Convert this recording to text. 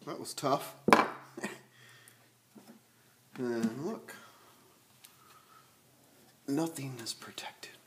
That was tough. And look, nothing is protected.